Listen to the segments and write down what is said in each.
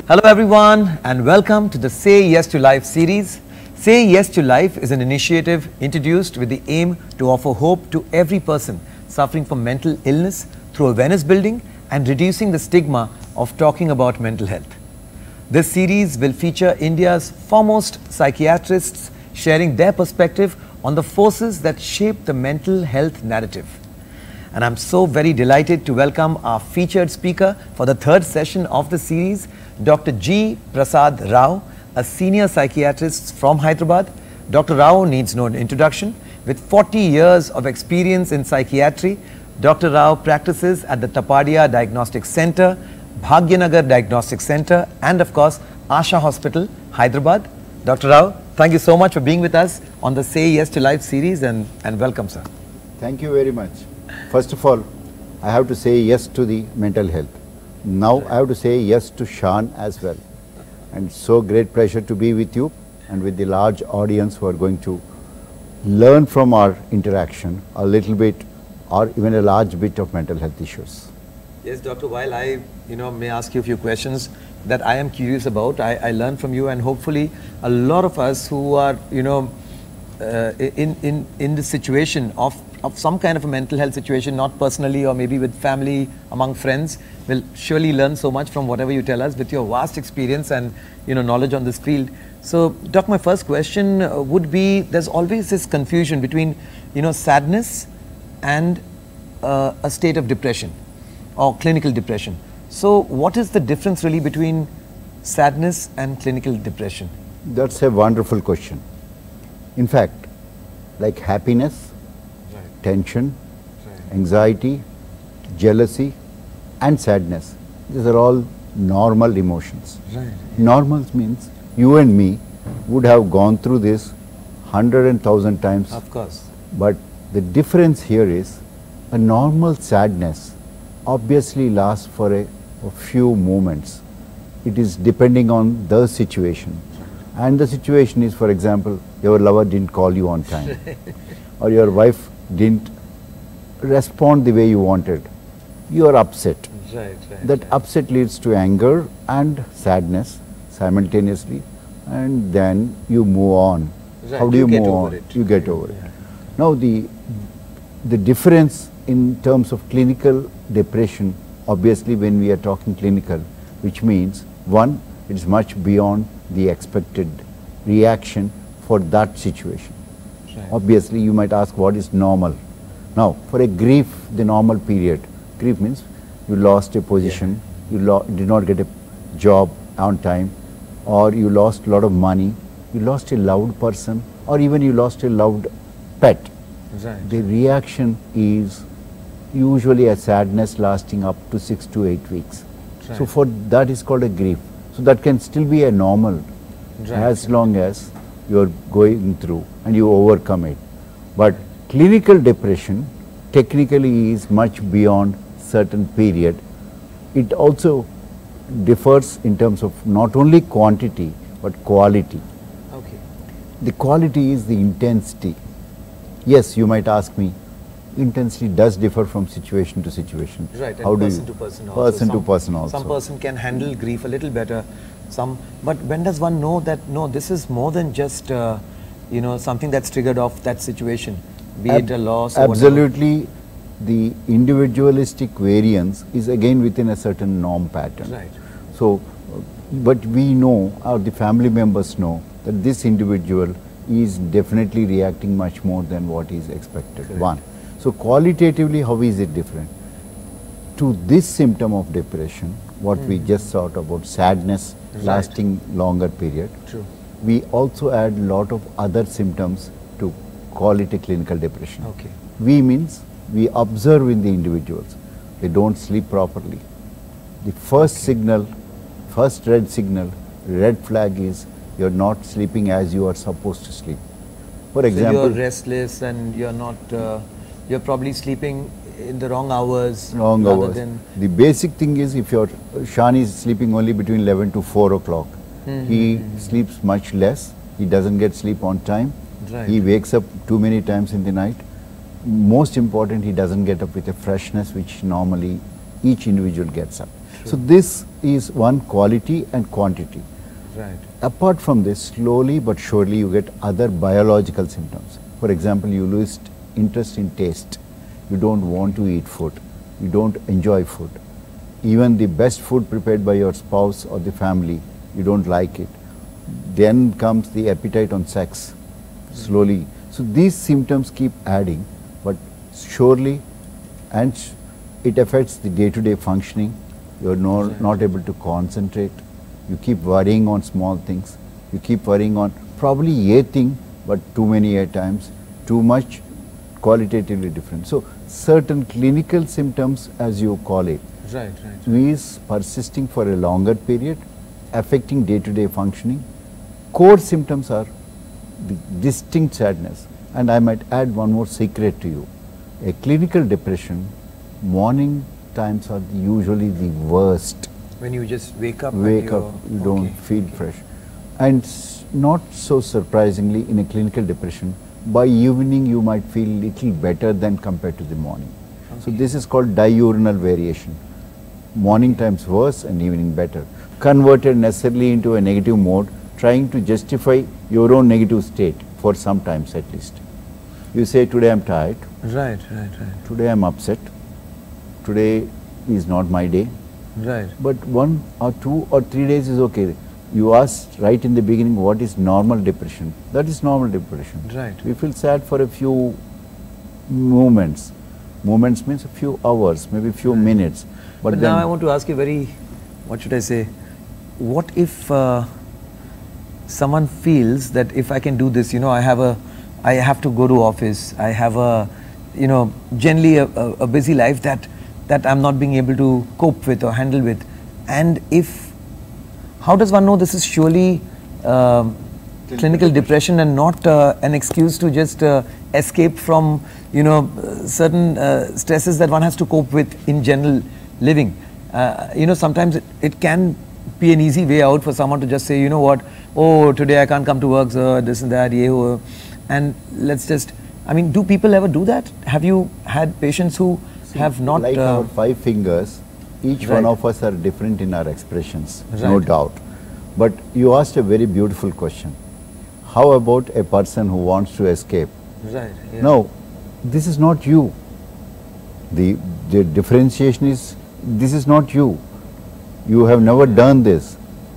Hello everyone and welcome to the Say Yes to Life series. Say Yes to Life is an initiative introduced with the aim to offer hope to every person suffering from mental illness through awareness building and reducing the stigma of talking about mental health. This series will feature India's foremost psychiatrists sharing their perspective on the forces that shape the mental health narrative. And I'm so very delighted to welcome our featured speaker for the third session of the series, Dr. G. Prasad Rao, a senior psychiatrist from Hyderabad. Dr. Rao needs no introduction. With 40 years of experience in psychiatry, Dr. Rao practices at the Tapadia Diagnostic Center, Bhagyanagar Diagnostic Center, and of course, Asha Hospital, Hyderabad. Dr. Rao, thank you so much for being with us on the Say Yes to Life series and welcome, sir. Thank you very much. First of all, I have to say yes to the mental health. Now I have to say yes to Shan as well. And so great pleasure to be with you and with the large audience who are going to learn from our interaction a little bit or even a large bit of mental health issues. Yes, Doctor, while I may ask you a few questions that I am curious about, I learn from you, and hopefully a lot of us who are in the situation of some kind of a mental health situation, not personally or maybe with family, among friends, will surely learn so much from whatever you tell us with your vast experience and knowledge on this field. So, Doc, my first question would be, there's always this confusion between sadness and a state of depression or clinical depression. So, what is the difference really between sadness and clinical depression? That's a wonderful question. In fact, like happiness, tension, anxiety, jealousy and sadness, these are all normal emotions. Normal means you and me would have gone through this 100 and 1,000 times. Of course. But the difference here is a normal sadness obviously lasts for a few moments. It is depending on the situation. And the situation is, for example, your lover didn't call you on time or your wife didn't respond the way you wanted. You are upset. That upset leads to anger and sadness simultaneously, and then you move on. How do you move on? You get over it. Now the difference in terms of clinical depression, obviously when we are talking clinical, which means one, it is much beyond the expected reaction for that situation. Obviously you might ask what is normal. Now for a grief, the normal period, grief means you lost a position, you did not get a job on time, or you lost a lot of money, you lost a loved person, or even you lost a loved pet. The reaction is usually a sadness lasting up to 6 to 8 weeks. So for that is called a grief. So that can still be a normal as long as you are going through and you overcome it. But clinical depression technically is much beyond certain period. It also differs in terms of not only quantity but quality. The quality is the intensity. Yes, you might ask me, intensity does differ from situation to situation. Right, and how person do you, to person also. Person to person also. Some person can handle grief a little better. But when does one know that no, this is more than just something that's triggered off that situation, be it a loss or absolutely whatever. The individualistic variance is again within a certain norm pattern. So, but we know, or the family members know, that this individual is definitely reacting much more than what is expected. One. So qualitatively, how is it different? To this symptom of depression, what we just thought about sadness lasting longer period, we also add a lot of other symptoms to call it a clinical depression. We means we observe in the individuals, they don't sleep properly. The first signal, first red signal, red flag is you're not sleeping as you are supposed to sleep. For example, so you're restless and you're not, you're probably sleeping in the wrong hours. The basic thing is, if your Shan is sleeping only between 11 to 4 o'clock, he sleeps much less, he doesn't get sleep on time, he wakes up too many times in the night. Most important, he doesn't get up with a freshness which normally each individual gets up. So this is one, quality and quantity. Right. Apart from this, slowly but surely you get other biological symptoms. For example, you lose interest in taste. You don't want to eat food. You don't enjoy food. Even the best food prepared by your spouse or the family, you don't like it. Then comes the appetite on sex, slowly. So these symptoms keep adding, but surely, and it affects the day-to-day functioning. You're not able to concentrate. You keep worrying on small things. You keep worrying on probably a thing, but too many at times, too much, qualitatively different. So certain clinical symptoms, as you call it, Right. is persisting for a longer period, affecting day-to-day functioning. Core symptoms are the distinct sadness. And I might add one more secret to you. A clinical depression, morning times are usually the worst. When you just wake up. You don't feel fresh. And not so surprisingly, in a clinical depression, by evening you might feel little better than compared to the morning. So this is called diurnal variation. Morning times worse and evening better. Converted necessarily into a negative mode, trying to justify your own negative state for some times at least. You say, today I'm tired. Right. Today I'm upset. Today is not my day. Right. But 1 or 2 or 3 days is okay. You asked right in the beginning, what is normal depression? That is normal depression. Right. We feel sad for a few moments. Moments means a few hours, maybe a few minutes. But then now I want to ask you what should I say? What if someone feels that if I can do this, I have to go to office, I have generally a busy life that I'm not being able to cope with or handle with. And how does one know this is surely clinical depression and not an excuse to just escape from, certain stresses that one has to cope with in general living? Sometimes it can be an easy way out for someone to just say, oh, today I can't come to work, so this and that, and let's just, do people ever do that? Have you had patients who have not... Like our 5 fingers, each one of us are different in our expressions, no doubt. But you asked a very beautiful question. How about a person who wants to escape? Right. Yeah. No, this is not you. The differentiation is, this is not you. You have never done this.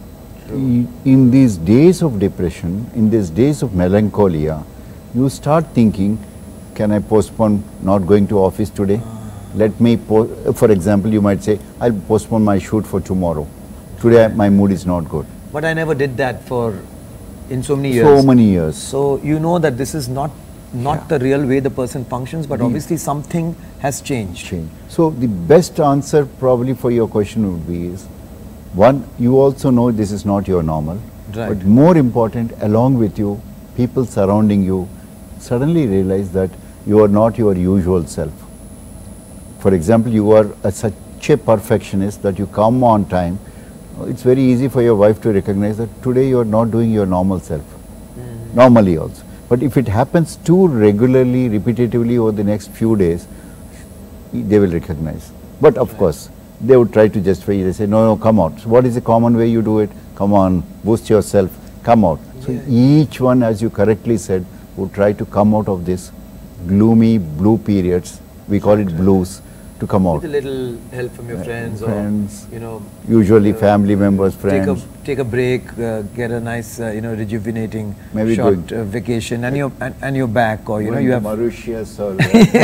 In these days of depression, in these days of melancholia, you start thinking, can I postpone not going to office today? Let me, for example, you might say, I'll postpone my shoot for tomorrow. Today my mood is not good. But I never did that in so many years. So many years. So you know that this is not the real way the person functions, but obviously something has changed. So the best answer probably for your question would be is, one, you also know this is not your normal. Right. But more important, along with you, people surrounding you suddenly realize that you are not your usual self. For example, you are such a perfectionist that you come on time. It's very easy for your wife to recognize that today you are not doing your normal self, normally also. But if it happens too regularly, repetitively over the next few days, they will recognize. But of course, they would try to justify it. They say, no, come out. So what is the common way you do it? Come on, boost yourself, come out. So each one, as you correctly said, would try to come out of this gloomy blue periods, we call it blues, to come out. With a little help from your friends, or usually family members, friends. Take a break, get a nice rejuvenating maybe short vacation, and you're back, or you have Mauritius or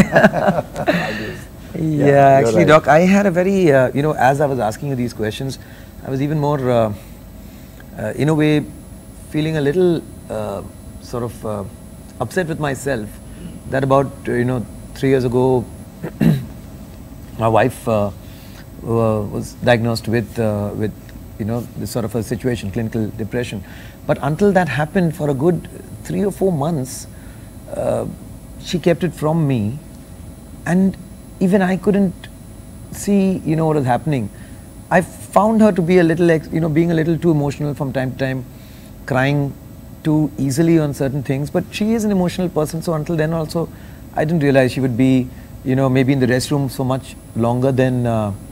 yeah, actually, right. Doc, I had a very as I was asking you these questions, I was even more in a way feeling a little sort of upset with myself that about 3 years ago my wife was diagnosed with this sort of a situation, clinical depression. But until that happened, for a good 3 or 4 months, she kept it from me, and even I couldn't see what was happening. I found her to be a little being a little too emotional from time to time, crying too easily on certain things. But she is an emotional person, so until then also I didn't realize she would be maybe in the restroom so much longer than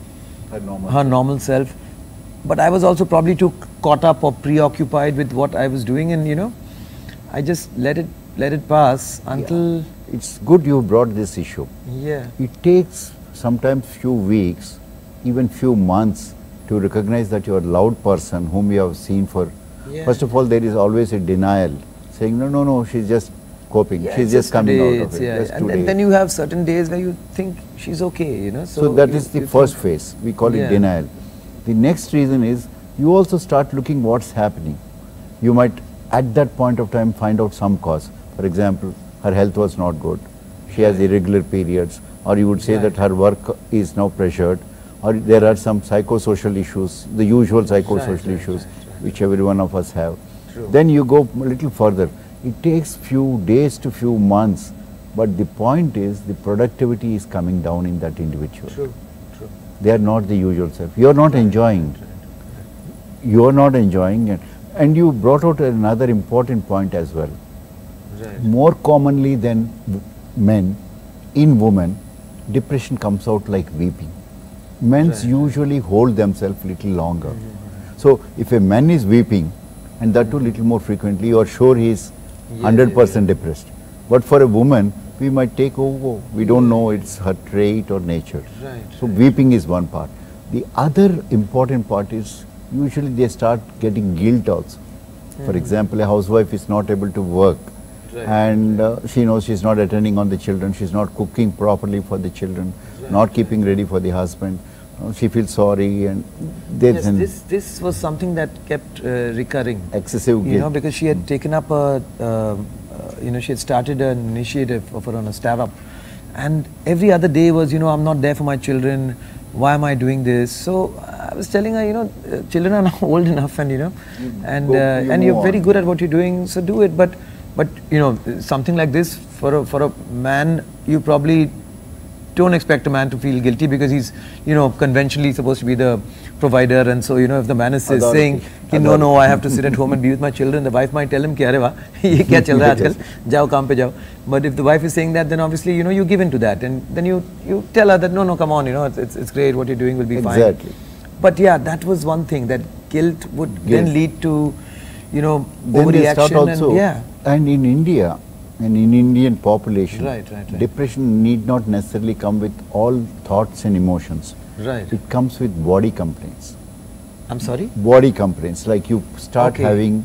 her normal self. But I was also probably too caught up or preoccupied with what I was doing, and I just let it pass until It's good you brought this issue. yeah. It takes sometimes few weeks, even few months to recognize that you're a loud person whom you have seen for. Yeah. First of all, there is always a denial, saying no, she's just coping, Yeah, she's it's just coming today, out of it. yeah. Just And today. then you have certain days where you think she's okay, So that is the you first think- phase. We call it Yeah. denial. The next reason is you also start looking what's happening. You might at that point of time find out some cause. For example, her health was not good. She has irregular periods, or you would say that her work is now pressured, or there are some psychosocial issues, the usual psychosocial issues which every one of us have. True. Then you go a little further. It takes few days to few months, but the point is the productivity is coming down in that individual. True. They are not the usual self. You are not enjoying. You are not enjoying it. And you brought out another important point as well. Right. More commonly than men, in women, depression comes out like weeping. Men's usually hold themselves little longer. So if a man is weeping, and that too little more frequently, you are sure he is 100% depressed. But for a woman, we might take over. We don't know it's her trait or nature. Right. So weeping is one part. The other important part is usually they start getting guilt also. For example, a housewife is not able to work, and she knows she's not attending on the children, she's not cooking properly for the children, not keeping ready for the husband. She feels sorry, and there's an This was something that kept recurring. excessive guilt. Because she had taken up she had started an initiative of her own, a startup, and every other day was, I'm not there for my children. Why am I doing this? So I was telling her, children are now old enough, and and you're move very on. good at what you're doing, so do it. But something like this for a man, you probably don't expect a man to feel guilty because he's conventionally supposed to be the provider, and so if the man is saying कि no, I have to sit at home and be with my children, the wife might tell him कि अरे वाह ये क्या चल रहा है आजकल, जाओ काम पे जाओ. But if the wife is saying that, then obviously you give in to that, and then you tell her that no, come on, it's great, what you're doing will be fine. Exactly. But yeah, that was one thing, that guilt would then lead to Then they start overreaction, also, and yeah. and in India, and in Indian population, Right. depression need not necessarily come with all thoughts and emotions. Right. It comes with body complaints. I'm sorry? Body complaints, like you start Okay. having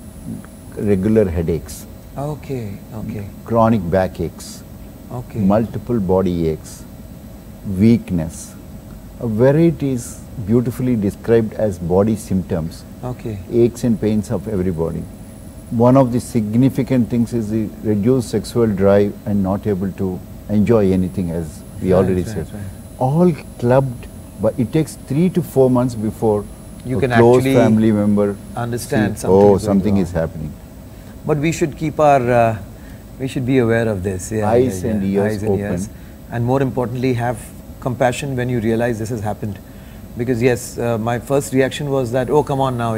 regular headaches, Okay. chronic backaches, Okay. multiple body aches, weakness. Where it is beautifully described as body symptoms, Okay. aches and pains of everybody. One of the significant things is the reduced sexual drive and not able to enjoy anything, as we already said. All clubbed, but it takes 3 to 4 months before You a can close actually family member understand sees, something is going something wrong. is happening. But we should keep our, we should be aware of this. Yeah, Eyes and ears Eyes and open. ears. And more importantly, have compassion when you realize this has happened. Because yes, my first reaction was that, oh, come on now,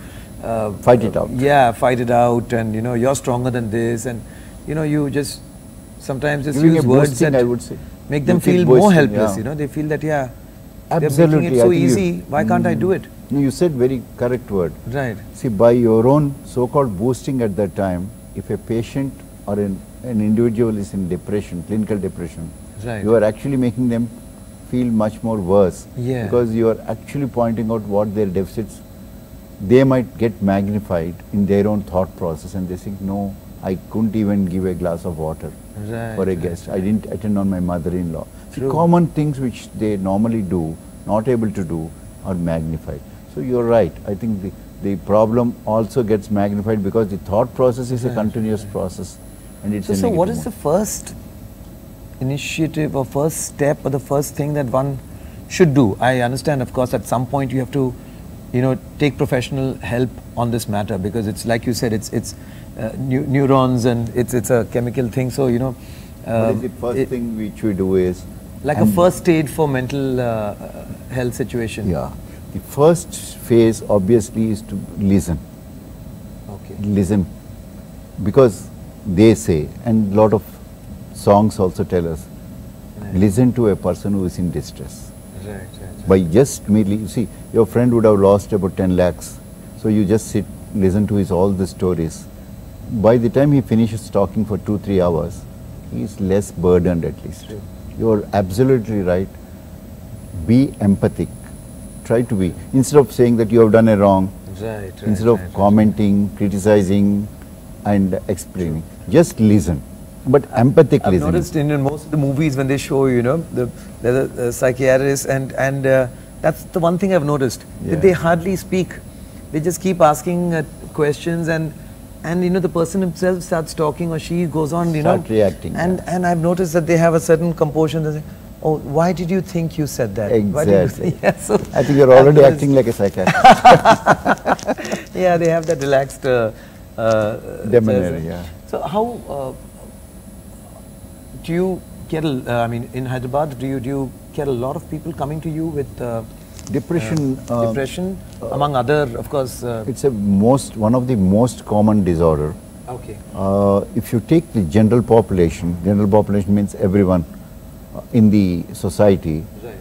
Fight it out. Yeah, fight it out, and you're stronger than this, and you just sometimes just Giving use a words boasting, that I would say. make them You keep feel more boasting, helpless. yeah. They feel that they're Absolutely. making it I so think you- easy. Why can't I do it? No, you said very correct word. Right. See, by your own so-called boosting at that time, if a patient or an individual is in depression, clinical depression, Right. you are actually making them feel much more worse. Yeah. Because you are actually pointing out what their deficits, they might get magnified in their own thought process, and they think, no, I couldn't even give a glass of water Right, for a right, guest. I didn't attend on my mother-in-law. The True. common things which they normally do, not able to do, are magnified. So you're right. I think the problem also gets magnified because the thought process is a continuous process, and it's a So what is negative the first initiative or first step or the first thing that one should do? I understand, of course, at some point you have to, take professional help on this matter, because it's like you said, it's neurons, and it's a chemical thing. So one. What is the first thing which we do is like a first aid for mental health situation. Yeah. The first phase obviously is to listen. Okay. Listen, because they say, and lot of songs also tell us, Right. listen to a person who is in distress. By just merely, you see, your friend would have lost about 10 lakhs. So you just sit, listen to his all the stories. By the time he finishes talking for 2-3 hours, he is less burdened at least. True. You are absolutely right. Be empathic. Try to be. Instead of saying that you have done a wrong, instead of commenting, criticizing and explaining, just listen. But empathic I've listening. noticed in most of the movies when they show, you know, the psychiatrist and that's the one thing I've noticed. That they hardly speak. They just keep asking questions and you know the person himself starts talking or she goes on, you Start reacting. And I've noticed that they have a certain composure. They say, oh, why did you think you said that? Why did you Exactly. think? Yeah, so I think you're already acting like a psychiatrist. yeah, they have that relaxed Demeanor, yeah. So how do you get? I mean, in Hyderabad, do you get a lot of people coming to you with Depression. depression, among other, of course. It's one of the most common disorder. Okay. If you take the general population means everyone in the society. Right.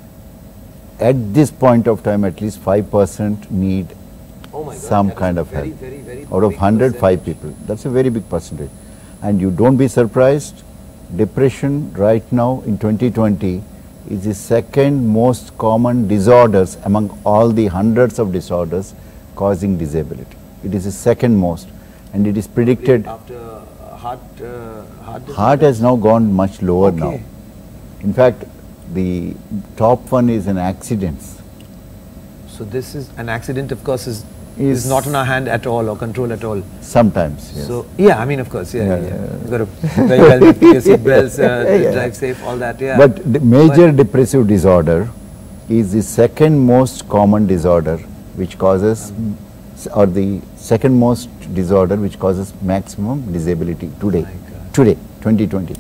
At this point of time, at least 5% need Oh my God. some that is kind a of very, help. very, very Out of big 100, 5 percentage. people. That's a very big percentage. And you don't be surprised, depression right now in 2020 is the second most common disorders among all the hundreds of disorders causing disability. It is the second most, and it is predicted. After heart Heart has now gone much lower now. Okay. In fact, the top one is in accidents. So this is an accident, of course, is not in our hand at all or control at all. Sometimes, yes. So yeah, I mean, of course, yeah. Yeah. You've got to very well make your seat belts, drive safe, all that. Yeah. But the major depressive disorder is the second most common disorder which causes, or the second most disorder which causes maximum disability today. My God. Today, 2020.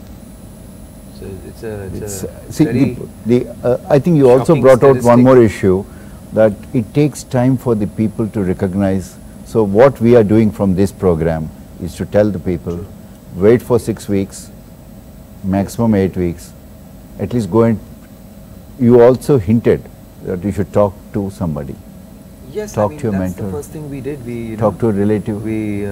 So it's a See, very I think you also shocking brought out one statistic. more issue, that it takes time for the people to recognize. So what we are doing from this program is to tell the people, wait for 6 weeks, maximum 8 weeks, at least go and, you also hinted that you should talk to somebody, yes. talk I mean, to your that's mentor. the first thing we did. We talk to a relative. We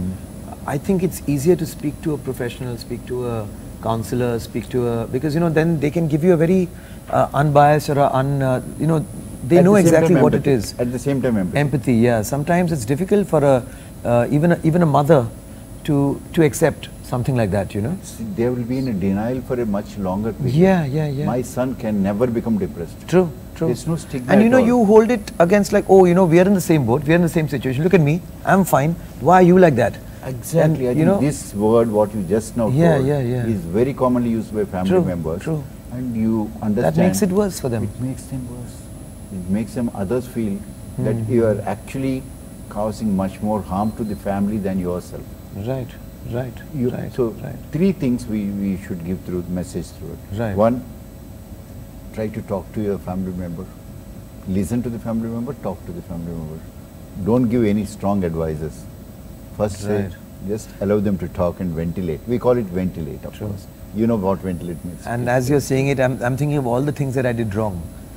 I think it's easier to speak to a professional, speak to a counselor, speak to a, because you know then they can give you a very unbiased or you know they At know the same exactly time what empathy. it is. At the same time empathy. Empathy, yeah. Sometimes it's difficult for even a mother to accept something like that, you know. See, they will be in a denial for a much longer period. Yeah. My son can never become depressed. True. There's no stigma And you at know, all. you hold it against like, oh, you know, we are in the same boat, we are in the same situation. Look at me, I'm fine. Why are you like that? Exactly. And, I you think know, this word, what you just now Yeah, told, yeah. is very commonly used by family True, members. true. And you understand. that makes it worse for them. It makes them worse. It makes them others feel that you are actually causing much more harm to the family than yourself. Right. So three things we should give through the message through it. Right. One, try to talk to your family member. Listen to the family member, talk to the family member. Don't give any strong advices. First say, Right. just allow them to talk and ventilate. We call it ventilate, of True. course. You know what ventilate means. And as you're saying it, I'm thinking of all the things that I did wrong.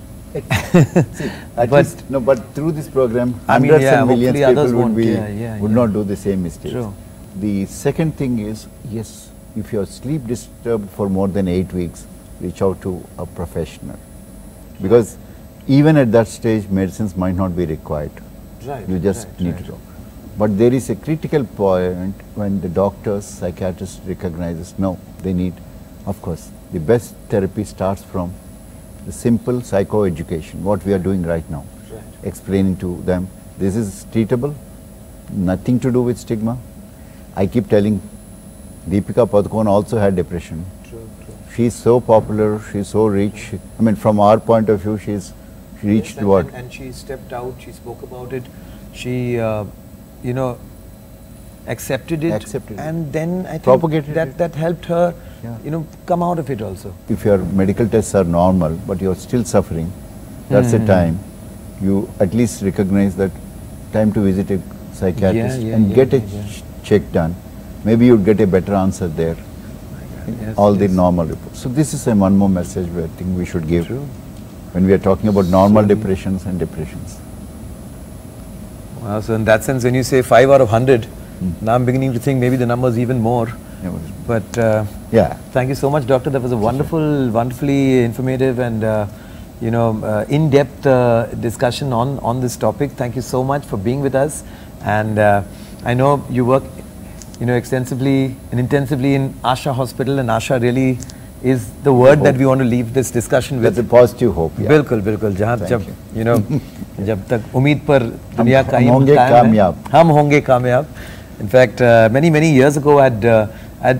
See, at But- least, no, but through this program, I mean, hundreds yeah, and millions hopefully people others would won't. be Yeah, would yeah. not do the same mistakes. True. The second thing is, yes, if your sleep disturbed for more than 8 weeks, reach out to a professional, because even at that stage, medicines might not be required. Right. You just need to talk. But there is a critical point when the doctors, psychiatrists recognizes, no, they need, of course, the best therapy starts from the simple psychoeducation, what we are doing right now. Right. Explaining to them, this is treatable, nothing to do with stigma. I keep telling, Deepika Padukone also had depression. True. She's so popular, she's so rich. I mean, from our point of view, she reached what? And she stepped out, she spoke about it, she, you know, accepted it. Accepted it. And then I think Propagated it. that helped her, Yeah. you know, come out of it also. If your medical tests are normal, but you're still suffering, that's the time you at least recognize that time to visit a psychiatrist and get a check done. Maybe you'd get a better answer there. Yes, All the yes. normal reports. So this is one more message I think we should give. True. when we are talking about normal depressions and depressions. Wow, so in that sense, when you say 5 out of 100, now I'm beginning to think maybe the number is even more. Yeah, But yeah. thank you so much, Doctor. That was a wonderful, wonderfully informative and in-depth discussion on this topic. Thank you so much for being with us. And I know you work, extensively and intensively in Asha Hospital, and Asha really is the word that we want to leave this discussion with. That's a positive hope. Yeah. बिल्कुल बिल्कुल जहाँ जब जब तक उम्मीद पर दुनिया का हम होंगे कामयाब. हम होंगे कामयाब. In fact, many years ago, I'd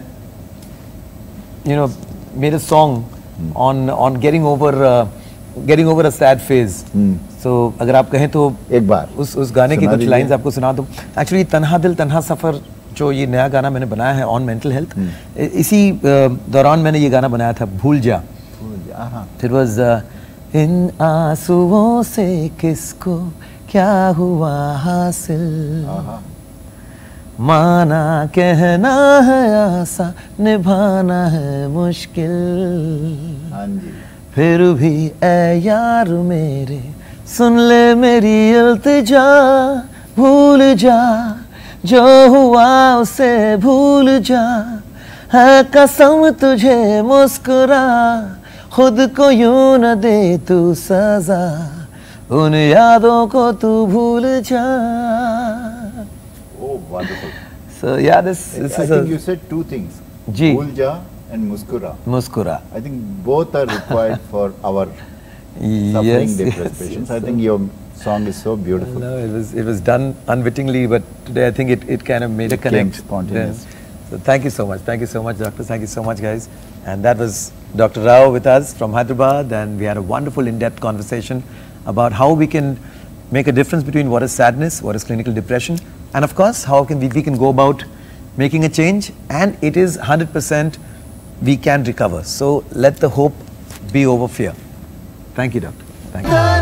made a song on getting over a sad phase. So अगर आप कहें तो एक बार उस गाने की कुछ लाइंस आपको सुना दूं. Actually, तन्हा दिल तन्हा सफर जो ये नया गाना मैंने बनाया है ऑन मेंटल हेल्थ, इसी दौरान मैंने ये गाना बनाया था, भूल जा. It was इन आंसुओं से किसको क्या हुआ हासिल, माना कहना है आसा, निभाना है मुश्किल, फिर भी ऐ यार मेरे सुन ले मेरी इल्तिजा, भूल जा जो हुआ उसे भूल जा, है कसम तुझे मुस्कुरा, खुद को यूं न दे तू सजा, उन यादों को तू भूल जा. Oh, wonderful. So yeah, this I is think you said two things. Ji. Bhul ja and muskura. Muskura. I think both are required for our suffering depressed patients. I think your song is so beautiful. No, it was done unwittingly, but today I think it kind of made a connect. Came spontaneous. Yes. So thank you so much. Thank you so much, doctor. Thank you so much, guys. And that was Dr. Rao with us from Hyderabad, and we had a wonderful in-depth conversation about how we can make a difference between what is sadness, what is clinical depression, and of course, how can we can go about making a change, and it is 100% we can recover. So let the hope be over fear. Thank you, doctor. Thank you.